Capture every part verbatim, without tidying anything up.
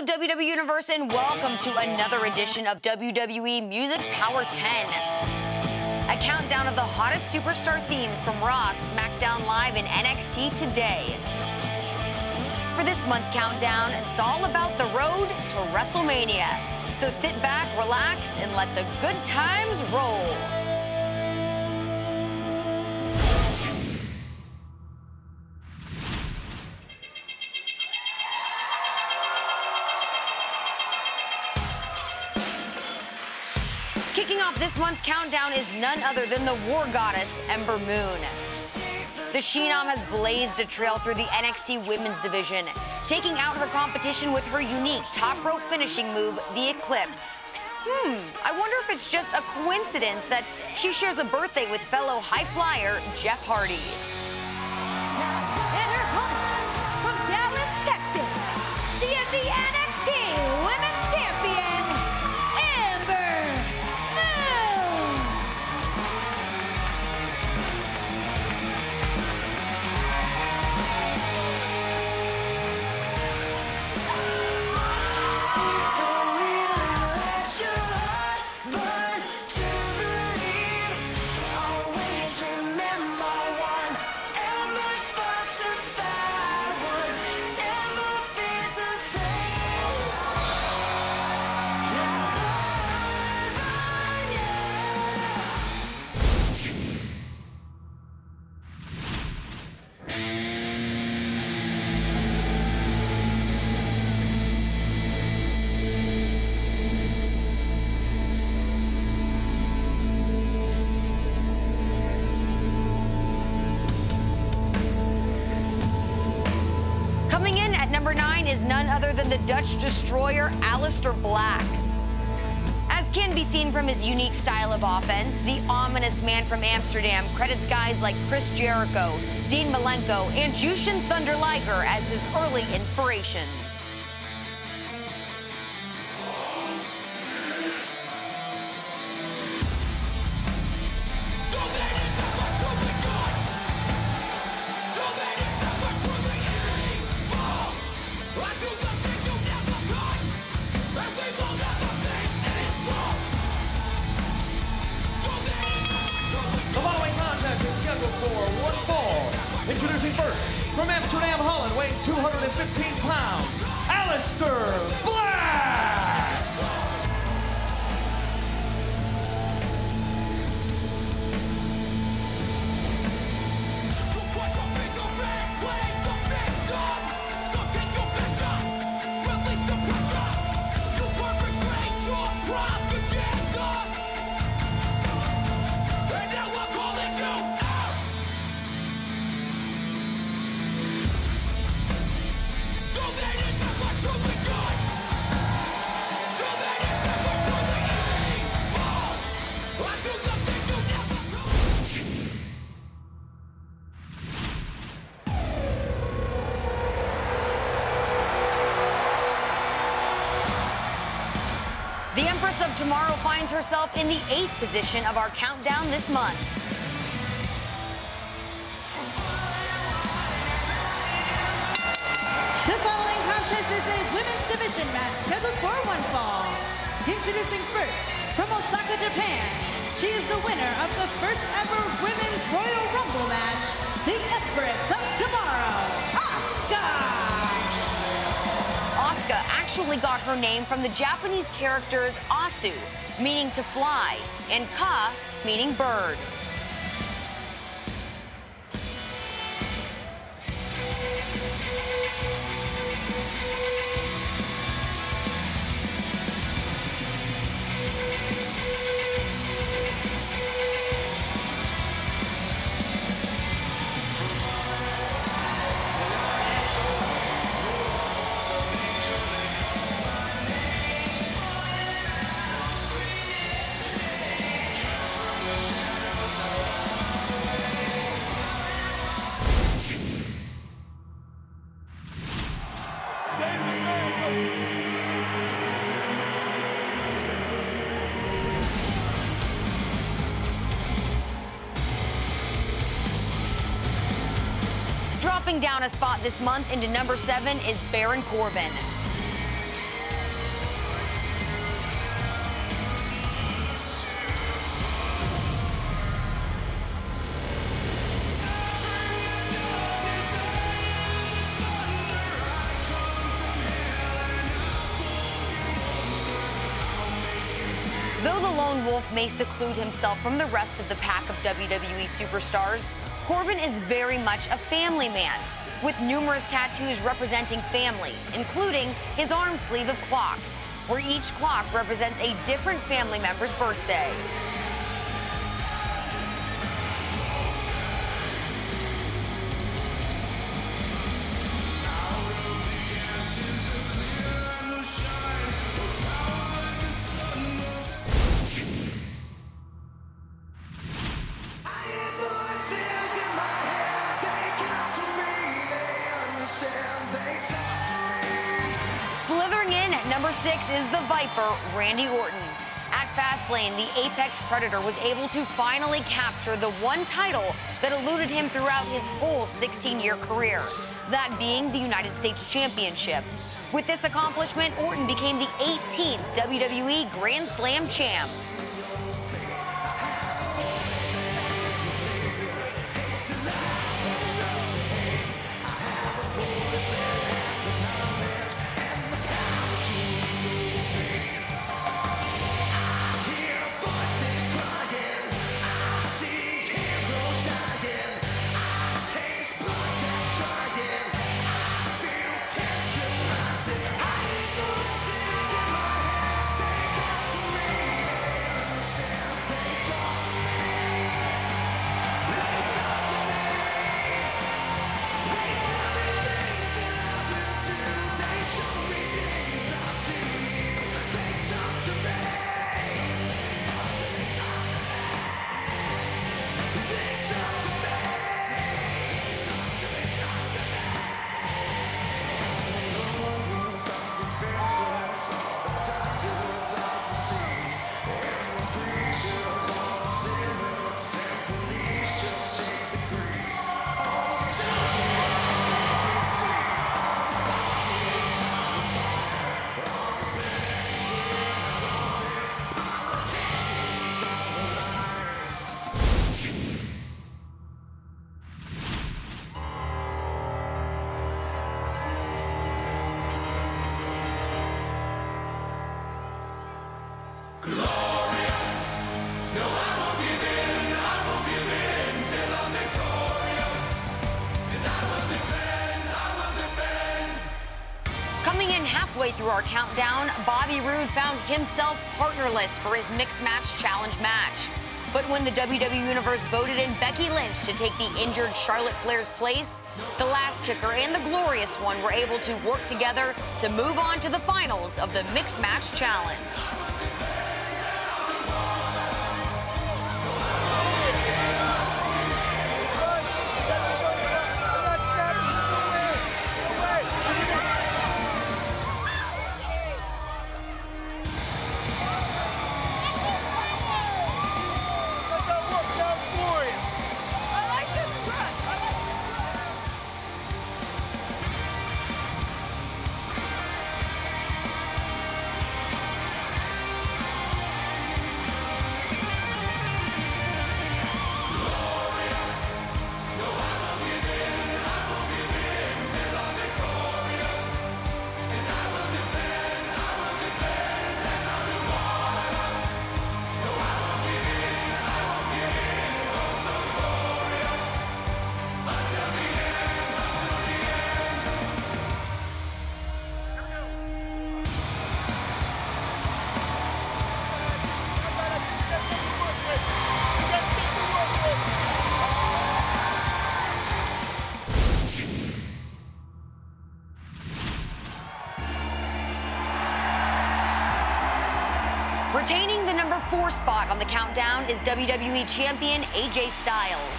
W W E Universe, and welcome to another edition of W W E Music Power ten. A countdown of the hottest superstar themes from Raw, SmackDown Live, and N X T today. For this month's countdown, it's all about the road to WrestleMania. So sit back, relax, and let the good times roll. Kicking off this month's countdown is none other than the War Goddess, Ember Moon. The She-Nom has blazed a trail through the N X T Women's Division, taking out her competition with her unique top rope finishing move, the Eclipse. Hmm, I wonder if it's just a coincidence that she shares a birthday with fellow high flyer Jeff Hardy. And her opponent from Dallas, Texas, she is the N X T Women's Champion, Ember Moon. Number nine is none other than the Dutch Destroyer, Aleister Black. As can be seen from his unique style of offense, the ominous man from Amsterdam credits guys like Chris Jericho, Dean Malenko, and Jushin Thunder Liger as his early inspirations. Introducing first, from Amsterdam, Holland, weighing two hundred fifteen pounds, Aleister Black! The Empress of Tomorrow finds herself in the eighth position of our countdown this month. The following contest is a women's division match scheduled for one fall. Introducing first, from Osaka, Japan, she is the winner of the first ever Women's Royal Rumble match, the Empress of Tomorrow, Asuka! Asuka actually got her name from the Japanese characters Asu, meaning to fly, and Ka, meaning bird. Dropping down a spot this month into number seven is Baron Corbin. Though the lone wolf may seclude himself from the rest of the pack of W W E superstars, Corbin is very much a family man, with numerous tattoos representing family, including his arm sleeve of clocks, where each clock represents a different family member's birthday. Slithering in at number six is the Viper, Randy Orton. At Fastlane, the Apex Predator was able to finally capture the one title that eluded him throughout his whole sixteen-year career, that being the United States Championship. With this accomplishment, Orton became the eighteenth W W E Grand Slam champ. Coming in halfway through our countdown, Bobby Roode found himself partnerless for his Mixed Match Challenge match. But when the W W E Universe voted in Becky Lynch to take the injured Charlotte Flair's place, the Last Kicker and the Glorious One were able to work together to move on to the finals of the Mixed Match Challenge. Retaining the number four spot on the countdown is W W E Champion A J Styles.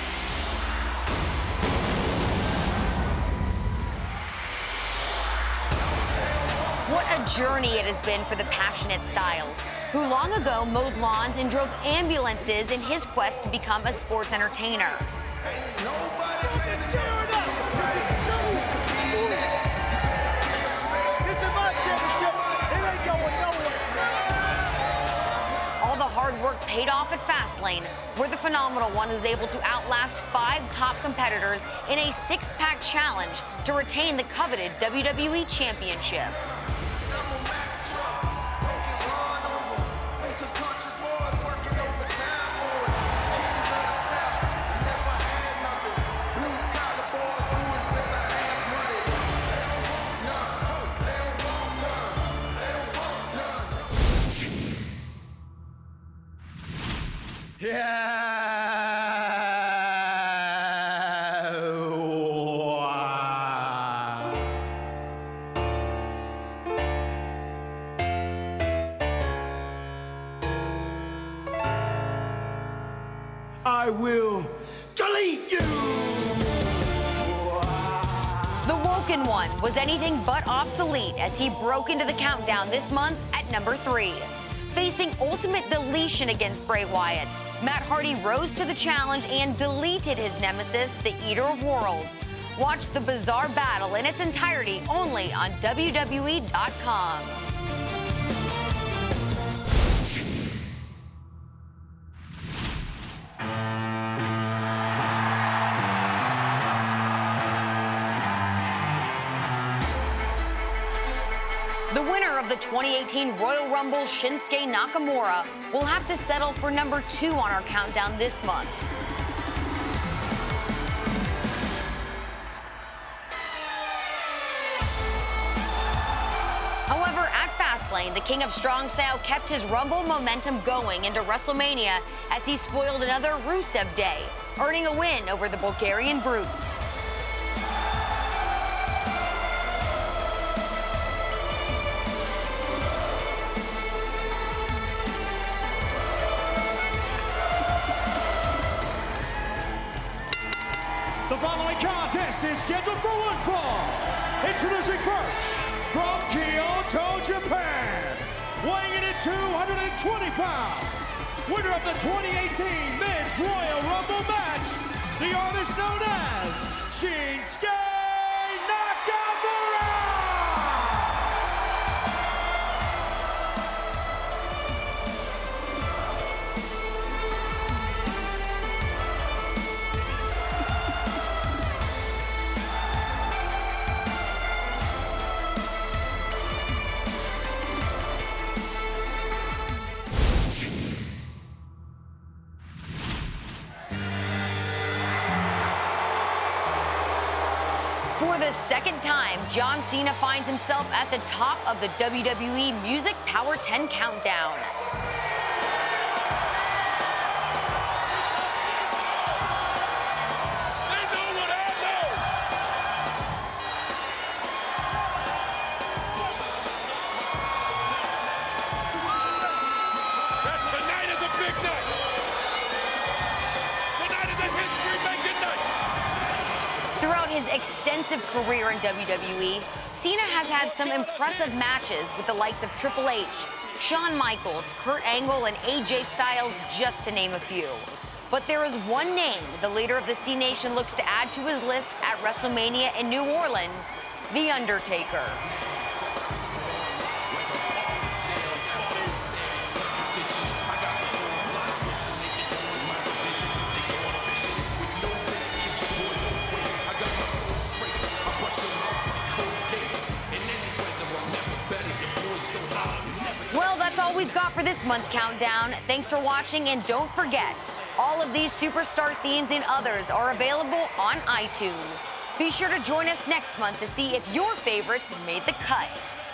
What a journey it has been for the passionate Styles, who long ago mowed lawns and drove ambulances in his quest to become a sports entertainer. All the hard work paid off at Fastlane, where the phenomenal one was able to outlast five top competitors in a six-pack challenge to retain the coveted W W E Championship. I will delete you! The Woken One was anything but obsolete as he broke into the countdown this month at number three. Facing ultimate deletion against Bray Wyatt, Matt Hardy rose to the challenge and deleted his nemesis, the Eater of Worlds. Watch the bizarre battle in its entirety only on W W E dot com. The winner of the twenty eighteen Royal Rumble, Shinsuke Nakamura, will have to settle for number two on our countdown this month. However, at Fastlane, the King of Strong Style kept his Rumble momentum going into WrestleMania as he spoiled another Rusev Day, earning a win over the Bulgarian Brute. The following contest is scheduled for one fall. Introducing first, from Kyoto, Japan, weighing in at two hundred twenty pounds, winner of the twenty eighteen Men's Royal Rumble match, the artist known as Shinsuke Nakamura! For the second time, John Cena finds himself at the top of the W W E Music Power ten Countdown. They know what I know! That tonight is a big night! Tonight is a history-making night! Throughout his extensive career in W W E, Cena has had some impressive matches with the likes of Triple H, Shawn Michaels, Kurt Angle, and A J Styles, just to name a few. But there is one name the leader of the C Nation looks to add to his list at WrestleMania in New Orleans, The Undertaker. Well, that's all we've got for this month's countdown. Thanks for watching, and don't forget, all of these Superstar themes and others are available on iTunes. Be sure to join us next month to see if your favorites made the cut.